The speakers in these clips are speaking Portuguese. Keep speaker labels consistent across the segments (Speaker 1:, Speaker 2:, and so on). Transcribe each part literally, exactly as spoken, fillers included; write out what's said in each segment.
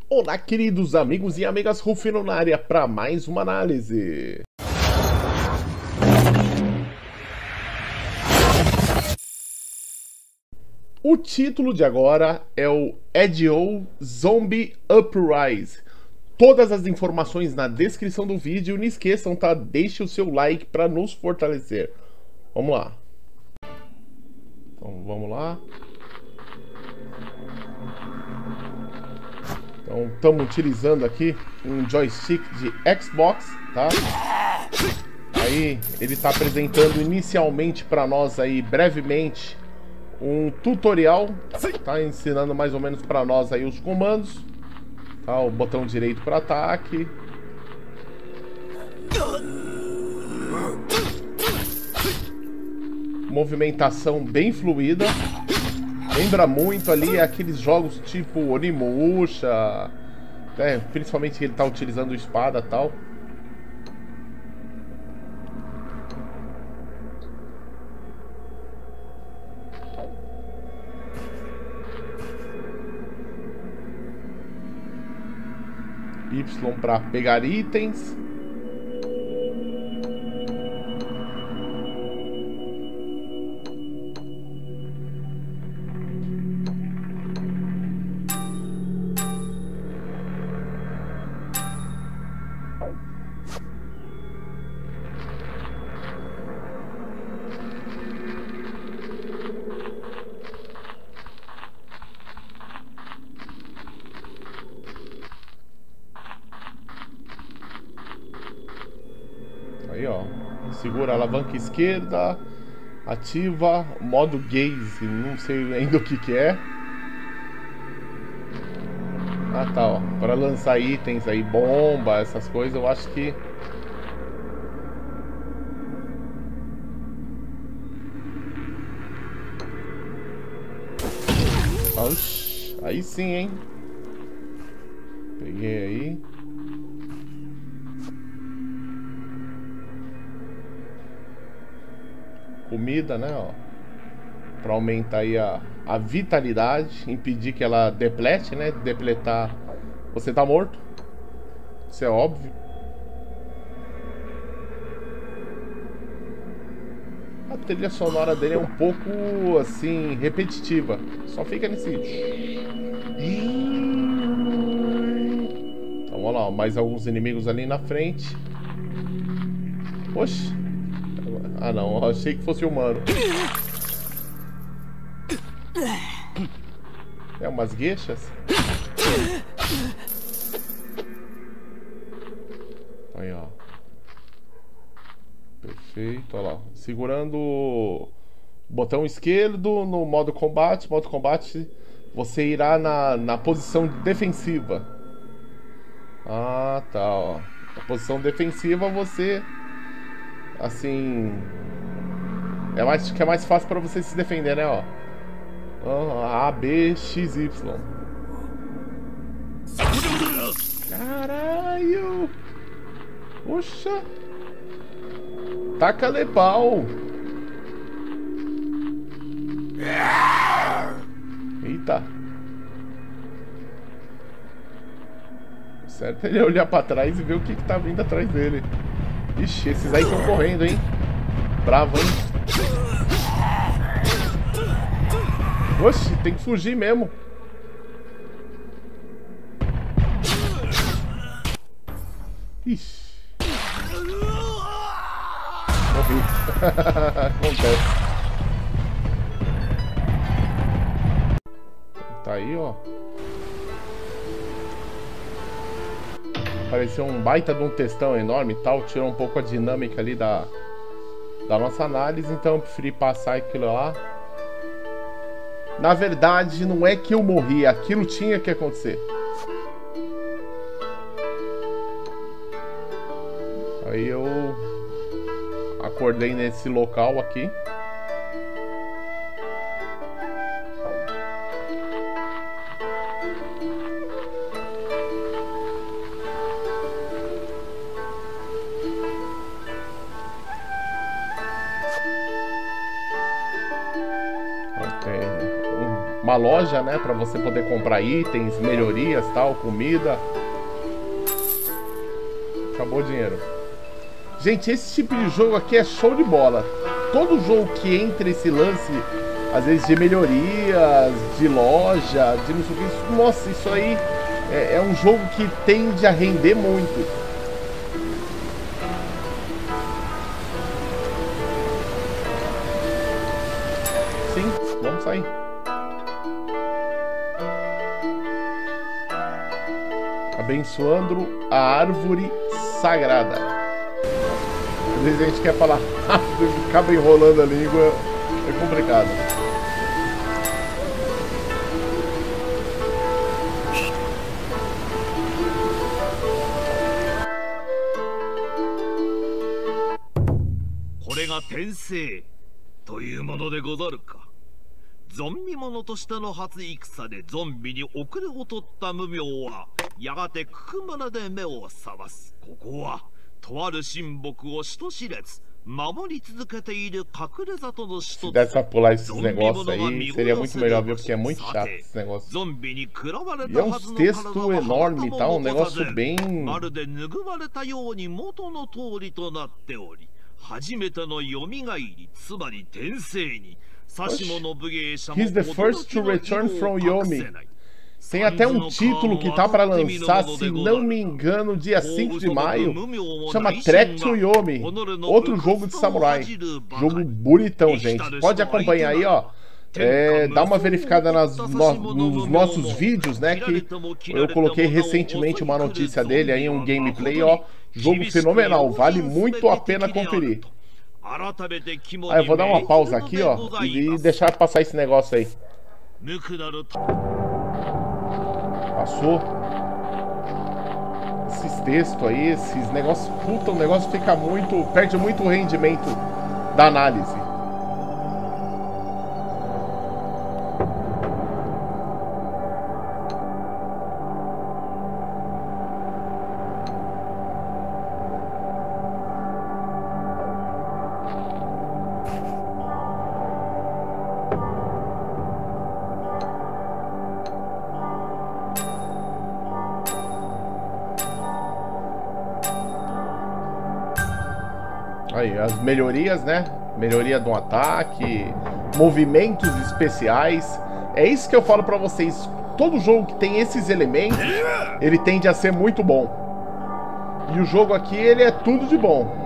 Speaker 1: Olá, queridos amigos e amigas, Rufino na área para mais uma análise. O título de agora é o Edeo Zombie Uprising. Todas as informações na descrição do vídeo. Não esqueçam, tá? Deixe o seu like para nos fortalecer. Vamos lá. Então, vamos lá. Então, estamos utilizando aqui um joystick de Xbox, tá? Aí, ele está apresentando inicialmente para nós aí, brevemente, um tutorial, tá? Ensinando mais ou menos para nós aí os comandos, tá? O botão direito para ataque. Movimentação bem fluida. Lembra muito ali aqueles jogos tipo Onimusha, né? Principalmente que ele está utilizando espada e tal. Y para pegar itens. Aí, ó, segura a alavanca esquerda, ativa modo gaze, não sei ainda o que que é. Ah, tá, ó, para lançar itens aí, bomba, essas coisas, eu acho que... Oxi, aí sim, hein? Peguei aí. Comida, né, ó, para aumentar aí a, a vitalidade, impedir que ela deplete, né, depletar, você tá morto, isso é óbvio. A trilha sonora dele é um pouco, assim, repetitiva, só fica nesse... Então, vamos lá, mais alguns inimigos ali na frente. Oxe. Ah, não, eu achei que fosse humano. É umas gueixas? Aí, ó. Perfeito, olha lá. Segurando o botão esquerdo no modo combate. Modo combate, você irá na, na posição defensiva. Ah, tá, ó. Na posição defensiva você... Assim, é mais que é mais fácil para você se defender, né, ó. A, B, X, Y. Caralho! Poxa! Taca-lhe pau! Eita! O certo é ele olhar para trás e ver o que, que tá vindo atrás dele. Ixi, esses aí estão correndo, hein? Bravo, hein? Oxi, tem que fugir mesmo. Ixi. Morri. Acontece. Tá aí, ó. Pareceu um baita de um textão enorme e tal, tirou um pouco a dinâmica ali da, da nossa análise, então eu preferi passar aquilo lá. Na verdade, não é que eu morri, aquilo tinha que acontecer. Aí eu acordei nesse local aqui. uma loja, né, pra você poder comprar itens, melhorias, tal, comida. Acabou o dinheiro. Gente, esse tipo de jogo aqui é show de bola. Todo jogo que entra esse lance, às vezes de melhorias, de loja, de não sei o que, isso, nossa, isso aí é, é um jogo que tende a render muito. Sim, vamos sair. Abençoando a árvore sagrada. Às vezes a gente quer falar rápido, acaba enrolando a língua, é complicado.
Speaker 2: Tensei というものでござるか。ゾンビ者としての初戦でゾンビに遅れを取った無名はやがてくくまらで目を覚ます。ここはとある神木を人知れず守り続けている隠れ里の一つ。
Speaker 1: Se desse pra pular esses negócios aí, seria muito melhor, viu? Porque é muito chato esse negócio. E é um texto enorme, tá? Um negócio bem...
Speaker 2: まるで拭われたように元の通りとなっており、初めての蘇り、つまり転生に、
Speaker 1: He's the first to return from Yomi. Tem até um título que tá para lançar, se não me engano, dia cinco de maio. Chama Trek to Yomi. Outro jogo de samurai. Jogo bonitão, gente. Pode acompanhar aí, ó. É, dá uma verificada nas, no, nos nossos vídeos, né? Que eu coloquei recentemente uma notícia dele aí, um gameplay, ó. Jogo fenomenal, vale muito a pena conferir. Ah, eu vou dar uma pausa aqui, ó, e deixar passar esse negócio aí. Passou. Esses textos aí, esses negócios, puta, o negócio fica muito, perde muito o rendimento da análise. Aí, as melhorias, né? Melhoria do ataque, movimentos especiais. É isso que eu falo pra vocês. Todo jogo que tem esses elementos, ele tende a ser muito bom. E o jogo aqui, ele é tudo de bom.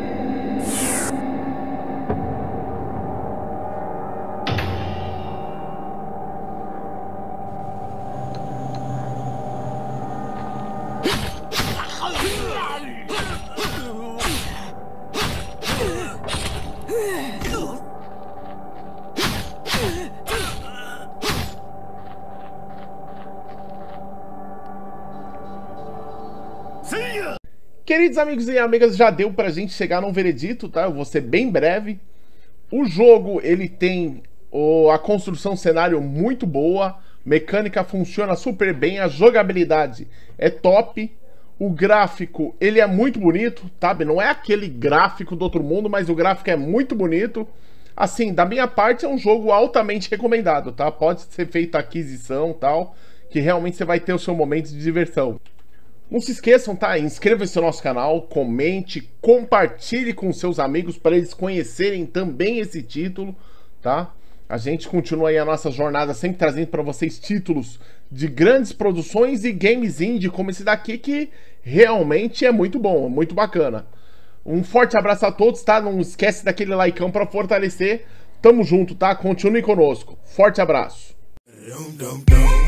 Speaker 1: Queridos amigos e amigas, já deu pra gente chegar num veredito, tá? Eu vou ser bem breve. O jogo, ele tem oh, a construção cenário muito boa, mecânica funciona super bem, a jogabilidade é top, o gráfico, ele é muito bonito, sabe? Não é aquele gráfico do outro mundo, mas o gráfico é muito bonito. Assim, da minha parte, é um jogo altamente recomendado, tá? Pode ser feita aquisição e tal, que realmente você vai ter o seu momento de diversão. Não se esqueçam, tá? Inscreva-se no nosso canal, comente, compartilhe com seus amigos para eles conhecerem também esse título, tá? A gente continua aí a nossa jornada sempre trazendo para vocês títulos de grandes produções e games indie como esse daqui que realmente é muito bom, muito bacana. Um forte abraço a todos, tá? Não esquece daquele likeão para fortalecer. Tamo junto, tá? Continue conosco. Forte abraço.